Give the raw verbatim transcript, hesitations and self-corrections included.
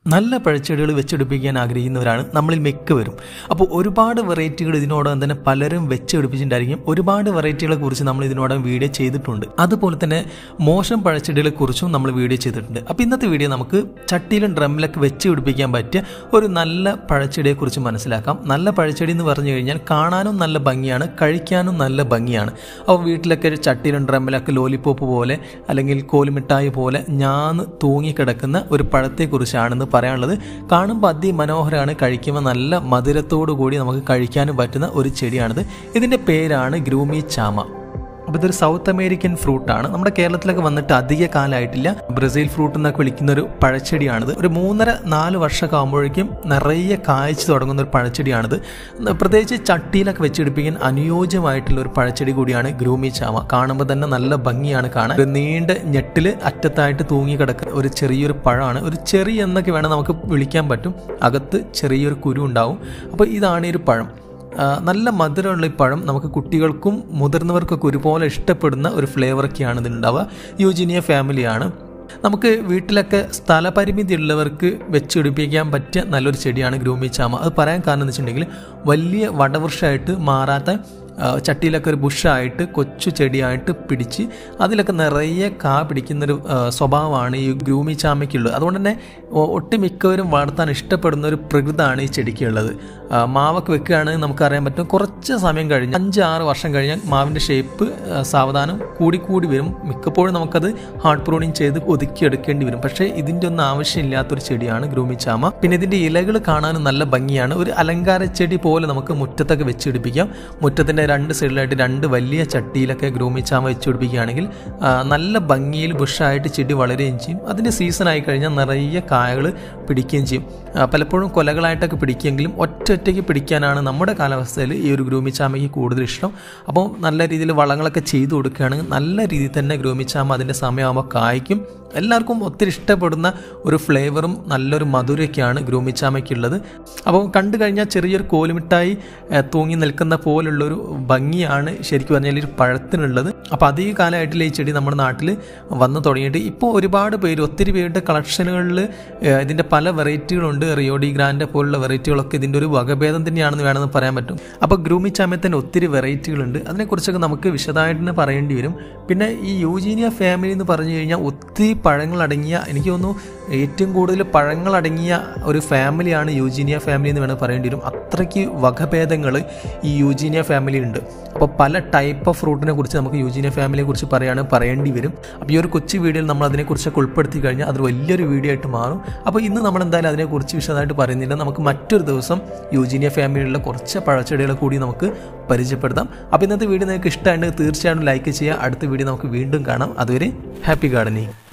നല്ല പഴച്ചെടികൾ വെച്ചെടുപ്പിക്കാൻ ആഗ്രഹിക്കുന്നവരാണ് നമ്മളിൽ മിക്കവരും. അപ്പോൾ ഒരുപാട് വെറൈറ്റികൾ ഇതിനോടകം തന്നെ പലരും വെച്ചെടുപ്പിച്ചിട്ടുണ്ടായിരിക്കും. ഒരുപാട് വെറൈറ്റികളെ കുറിച്ച് നമ്മൾ ഇതിനോടകം വീഡിയോ ചെയ്തിട്ടുണ്ട്. അതുപോലെ തന്നെ മോശം പഴച്ചെടികളെ കുറിച്ചും നമ്മൾ വീഡിയോ ചെയ്തിട്ടുണ്ട്. അപ്പോൾ ഇന്നത്തെ വീഡിയോ നമുക്ക് ചട്ടിയിലും ഡ്രമ്മിലൊക്കെ വെച്ച് പിടിപ്പിക്കാൻ പറ്റിയ ഒരു നല്ല പഴച്ചെടിയെക്കുറിച്ച് മനസ്സിലാക്കാം. നല്ല പഴച്ചെടി എന്ന് പറഞ്ഞു കഴിഞ്ഞാൽ കാണാനും നല്ല ഭംഗിയാണ്, കഴിക്കാനും നല്ല ഭംഗിയാണ്. അപ്പോൾ വീട്ടിലൊക്കെ ചട്ടിയിലും ഡ്രമ്മിലൊക്കെ ലോലിപ്പോപ്പ് പോലെ അല്ലെങ്കിൽ കോലുമിഠായി പോലെ ഞാന്ന് തൂങ്ങിക്കിടക്കുന്ന ഒരു പഴത്തെക്കുറിച്ചാണെന്ന് പറയാനുള്ളത്. കാണുമ്പോൾ അതിമനോഹരമാണ്, കഴിക്കുമ്പോൾ നല്ല മധുരത്തോടു കൂടി നമുക്ക് കഴിക്കാനും പറ്റുന്ന ഒരു ചെടിയാണിത്. ഇതിൻ്റെ പേരാണ് ഗ്രൂമി ചാമ. അപ്പോൾ ഇതൊരു സൗത്ത് അമേരിക്കൻ ഫ്രൂട്ടാണ്. നമ്മുടെ കേരളത്തിലൊക്കെ വന്നിട്ട് അധിക കാലമായിട്ടില്ല. ബ്രസീൽ ഫ്രൂട്ട് എന്നൊക്കെ വിളിക്കുന്ന ഒരു പഴച്ചെടിയാണിത്. ഒരു മൂന്നര നാല് വർഷമൊക്കെ ആകുമ്പോഴേക്കും നിറയെ കായ്ച്ചു തുടങ്ങുന്ന ഒരു പഴച്ചെടിയാണിത്. പ്രത്യേകിച്ച് ചട്ടിയിലൊക്കെ വെച്ചെടുപ്പിക്കാൻ അനുയോജ്യമായിട്ടുള്ള ഒരു പഴച്ചെടി കൂടിയാണ് ഗ്രൂമി ചാമ. കാണുമ്പോൾ തന്നെ നല്ല ഭംഗിയാണ് കാണാൻ. ഒരു നീണ്ട ഞെട്ടിൽ അറ്റത്തായിട്ട് തൂങ്ങി കിടക്കുന്ന ഒരു ചെറിയൊരു പഴമാണ്. ഒരു ചെറി എന്നൊക്കെ വേണം നമുക്ക് വിളിക്കാൻ പറ്റും. അകത്ത് ചെറിയൊരു കുരു ഉണ്ടാവും. അപ്പോൾ ഇതാണ് ഈ ഒരു പഴം. നല്ല മധുരമുള്ള ഈ പഴം നമുക്ക് കുട്ടികൾക്കും മുതിർന്നവർക്കൊക്കെ ഒരുപോലെ ഇഷ്ടപ്പെടുന്ന ഒരു ഫ്ലേവറൊക്കെയാണ് ഇതിനുണ്ടാവുക. യൂജീനിയ ഫാമിലിയാണ്. നമുക്ക് വീട്ടിലൊക്കെ സ്ഥലപരിമിതി ഉള്ളവർക്ക് വെച്ചുപിടിപ്പിക്കാൻ പറ്റിയ നല്ലൊരു ചെടിയാണ് ഗ്രൂമി ചാമ. അത് പറയാൻ കാരണം എന്ന് വെച്ചിട്ടുണ്ടെങ്കിൽ വലിയ വടവൃക്ഷമായിട്ട് മാറാത്ത ചട്ടിയിലൊക്കെ ഒരു ബുഷായിട്ട് കൊച്ചു ചെടിയായിട്ട് പിടിച്ച് അതിലൊക്കെ നിറയെ കാ പിടിക്കുന്നൊരു സ്വഭാവമാണ് ഈ ഗ്രൂമി ചാമയ്ക്കുള്ളത്. അതുകൊണ്ട് തന്നെ ഒട്ടുമിക്കവരും വളർത്താൻ ഇഷ്ടപ്പെടുന്ന ഒരു പ്രകൃതമാണ് ഈ ചെടിക്കുള്ളത്. മാവൊക്കെ വെക്കുകയാണെങ്കിൽ നമുക്കറിയാൻ പറ്റും, കുറച്ച് സമയം കഴിഞ്ഞ് അഞ്ച് ആറ് വർഷം കഴിഞ്ഞാൽ മാവിൻ്റെ ഷേപ്പ് സാവധാനം കൂടിക്കൂടി വരും. മിക്കപ്പോഴും നമുക്കത് ഹാർഡ് പ്രൂണിങ് ചെയ്ത് ഒതുക്കിയെടുക്കേണ്ടി വരും. പക്ഷേ ഇതിൻ്റെ ഒന്നും ആവശ്യമില്ലാത്തൊരു ചെടിയാണ് ഗ്രൂമി ചാമ. പിന്നെ ഇതിൻ്റെ ഇലകൾ കാണാനും നല്ല ഭംഗിയാണ്. ഒരു അലങ്കാര ചെടി പോലെ നമുക്ക് മുറ്റത്തൊക്കെ വെച്ചെടുപ്പിക്കാം. മുറ്റത്തിൻ്റെ രണ്ട് സൈഡിലായിട്ട് രണ്ട് വലിയ ചട്ടിയിലൊക്കെ ഗ്രൂമി ചാമ വെച്ച് പിടിപ്പിക്കുകയാണെങ്കിൽ നല്ല ഭംഗിയിൽ ബുഷായിട്ട് ചെടി വളരുകയും ചെയ്യും. അതിൻ്റെ സീസൺ ആയി കഴിഞ്ഞാൽ നിറയെ കായകൾ പിടിക്കുകയും ചെയ്യും. പലപ്പോഴും കൊലകളായിട്ടൊക്കെ പിടിക്കുമെങ്കിലും ഒറ്റ ഒറ്റയ്ക്ക് പിടിക്കാനാണ് നമ്മുടെ കാലാവസ്ഥയിൽ ഈ ഒരു ഗ്രൂമി ചാമയ്ക്ക് കൂടുതൽ ഇഷ്ടം. അപ്പോൾ നല്ല രീതിയിൽ വളങ്ങളൊക്കെ ചെയ്തു കൊടുക്കുകയാണെങ്കിൽ നല്ല രീതിയിൽ തന്നെ ഗ്രൂമി ചാമ അതിൻ്റെ സമയമാകുമ്പോൾ കായ്ക്കും. എല്ലാവർക്കും ഒത്തിരി ഇഷ്ടപ്പെടുന്ന ഒരു ഫ്ലേവറും നല്ലൊരു മധുരമൊക്കെയാണ് ഗ്രൂമി ചാമയ്ക്കുള്ളത്. അപ്പോൾ കണ്ടു കഴിഞ്ഞാൽ ചെറിയൊരു കോലുമിഠായി തൂങ്ങി നിൽക്കുന്ന പോലുള്ളൊരു ഭംഗിയാണ് ശരിക്കും പറഞ്ഞാൽ ഒരു പഴത്തിനുള്ളത്. അപ്പോൾ അധിക കാലമായിട്ടില്ല ഈ ചെടി നമ്മുടെ നാട്ടിൽ വന്നു തുടങ്ങിയിട്ട്. ഇപ്പോൾ ഒരുപാട് പേര് ഒത്തിരി പേരുടെ കളക്ഷനുകളിൽ ഇതിൻ്റെ പല വെറൈറ്റികളുണ്ട്. റിയോഡി ഗ്രാൻഡ് പോലുള്ള വെറൈറ്റികളൊക്കെ ഇതിൻ്റെ ഒരു വകഭേദം തന്നെയാണെന്ന് വേണമെന്ന് പറയാൻ പറ്റും. അപ്പോൾ ഗ്രൂമി ചാമയിൽ തന്നെ ഒത്തിരി വെറൈറ്റികളുണ്ട്. അതിനെക്കുറിച്ചൊക്കെ നമുക്ക് വിശദമായിട്ട് തന്നെ പറയേണ്ടി വരും. പിന്നെ ഈ യൂജീനിയ ഫാമിലി എന്ന് പറഞ്ഞു കഴിഞ്ഞാൽ ഒത്തിരി പഴങ്ങളടങ്ങിയ, എനിക്ക് തോന്നുന്നു ഏറ്റവും കൂടുതൽ പഴങ്ങളടങ്ങിയ ഒരു ഫാമിലിയാണ് യൂജീനിയ ഫാമിലി എന്ന് വേണമെങ്കിൽ പറയേണ്ടി വരും. അത്രയ്ക്ക് വകഭേദങ്ങൾ ഈ യൂജീനിയ ഫാമിലി ഉണ്ട്. അപ്പോൾ പല ടൈപ്പ് ഓഫ് ഫ്രൂട്ടിനെ കുറിച്ച് നമുക്ക് യൂജീനിയ ഫാമിലിയെ കുറിച്ച് പറയുകയാണ് പറയേണ്ടി വരും. അപ്പോൾ ഈ ഒരു കൊച്ചു വീഡിയോയിൽ നമ്മൾ അതിനെക്കുറിച്ചൊക്കെ ഉൾപ്പെടുത്തി കഴിഞ്ഞാൽ അത് വലിയൊരു വീഡിയോ ആയിട്ട് മാറും. അപ്പോൾ ഇന്ന് നമ്മൾ എന്തായാലും അതിനെക്കുറിച്ച് വിശദമായിട്ട് പറയുന്നില്ല. നമുക്ക് മറ്റൊരു ദിവസം യൂജീനിയ ഫാമിലിയിലുള്ള കുറച്ച് പഴച്ചെടികളെ കൂടി നമുക്ക് പരിചയപ്പെടുത്താം. അപ്പോൾ ഇന്നത്തെ വീഡിയോ നിങ്ങൾക്ക് ഇഷ്ടമായിട്ട് തീർച്ചയായിട്ടും ലൈക്ക് ചെയ്യുക. അടുത്ത വീഡിയോ നമുക്ക് വീണ്ടും കാണാം. അതുവരെ ഹാപ്പി ഗാർഡനിങ്.